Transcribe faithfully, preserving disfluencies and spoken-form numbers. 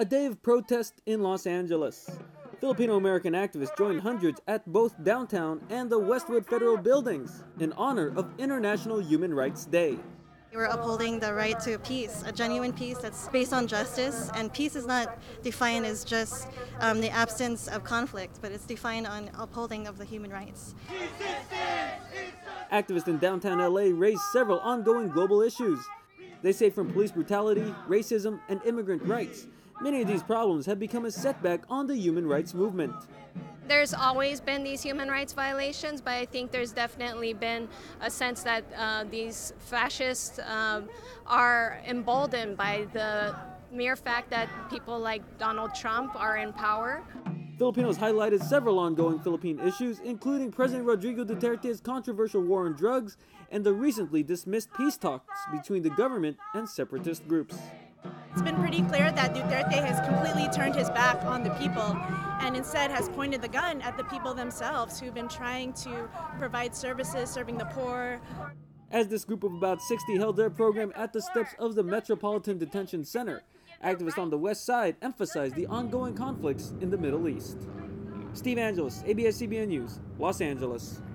A day of protest in Los Angeles. Filipino-American activists joined hundreds at both downtown and the Westwood Federal buildings in honor of International Human Rights Day. We're upholding the right to peace, a genuine peace that's based on justice, and peace is not defined as just um, the absence of conflict, but it's defined on upholding of the human rights. Activists in downtown L A raised several ongoing global issues. They say from police brutality, racism, and immigrant rights, many of these problems have become a setback on the human rights movement. There's always been these human rights violations, but I think there's definitely been a sense that uh, these fascists um, are emboldened by the mere fact that people like Donald Trump are in power. Filipinos highlighted several ongoing Philippine issues, including President Rodrigo Duterte's controversial war on drugs and the recently dismissed peace talks between the government and separatist groups. It's been pretty clear that Duterte has completely turned his back on the people and instead has pointed the gun at the people themselves who've been trying to provide services, serving the poor. As this group of about sixty held their program at the steps of the Metropolitan Detention Center, activists on the west side emphasized the ongoing conflicts in the Middle East. Steve Angeles, A B S C B N News, Los Angeles.